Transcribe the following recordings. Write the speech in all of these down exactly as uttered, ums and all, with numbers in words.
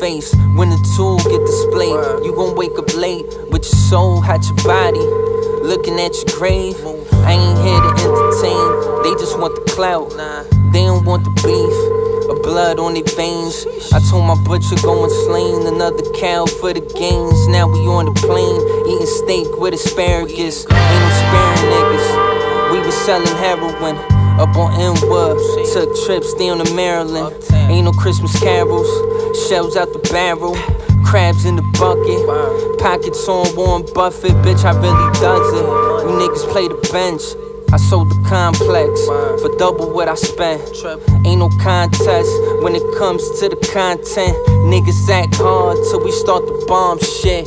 face when the tool get displayed. You gon' wake up late with your soul at your body, looking at your grave. I ain't here to entertain, they just want the clout. They don't want the beef or blood on their veins. I told my butcher go and slain another cow for the gains. Now we on the plane, eating steak with asparagus. Ain't no sparing niggas. We was selling heroin up on Inwood, took trips down to Maryland. Ain't no Christmas carols, shells out the barrel, crabs in the bucket, pockets on Warren Buffett. Bitch, I really does it. You niggas play the bench, I sold the complex for double what I spent. Ain't no contest when it comes to the content. Niggas act hard till we start the bomb shit.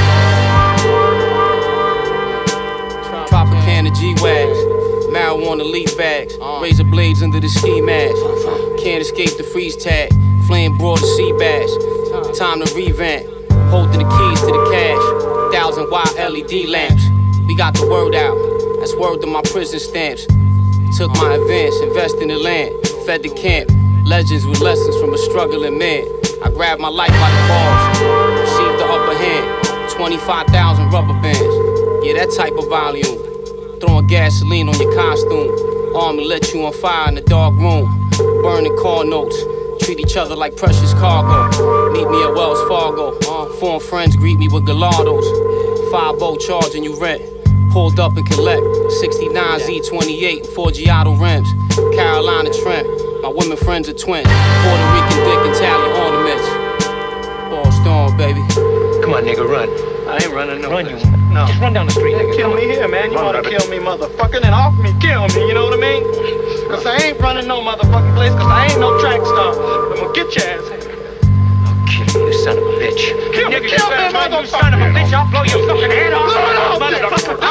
Tropicana G-Wags, marijuana leaf bags, razor blades under the ski mask. Can't escape the freeze tag, flame broad the sea bass. Time to revamp, holding the keys to the cash. Thousand watt L E D lamps, we got the word out. That's word to my prison stamps. Took my advance, invest in the land, fed the camp. Legends with lessons from a struggling man. I grabbed my life by the balls, received the upper hand. Twenty-five thousand rubber bands, yeah, that type of volume. Throwing gasoline on your costume. Army let you on fire in the dark room. Burning car notes. Treat each other like precious cargo. Meet me at Wells Fargo. Foreign friends greet me with gelatos. five oh charging you rent. Pulled up and collect. sixty-nine Z twenty-eight, four Giotto rims. Carolina tramp. My women friends are twins. Puerto Rican dick, Italian ornaments. Ball storm, baby. Come on, nigga, run. I ain't running no Run, you. place. No. Just run down the street, nigga. Kill me here, man. You Run, wanna rabbit. kill me, motherfucker, then off me, kill me, you know what I mean? Cause I ain't running no motherfucking place, cause I ain't no track star. I'm gonna get your ass. I'll kill you, you son of a bitch. Kill me, Nigga, kill you me, better run, you motherfucker. son of a bitch. I'll blow your fucking head off. Blow it off, Motherfucker. motherfucker.